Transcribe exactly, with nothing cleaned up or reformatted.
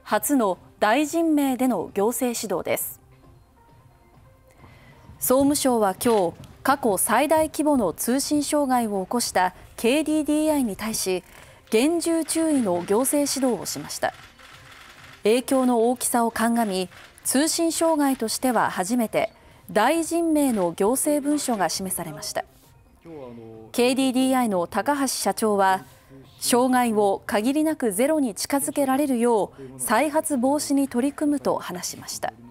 初の大臣名での行政指導です。総務省は今日、過去最大規模の通信障害を起こした ケーディーディーアイ に対し、厳重注意の行政指導をしました。影響の大きさを鑑み、通信障害としては初めて大臣名の行政文書が示されました。ケーディーディーアイ の高橋社長は、障害を限りなくゼロに近づけられるよう再発防止に取り組むと話しました。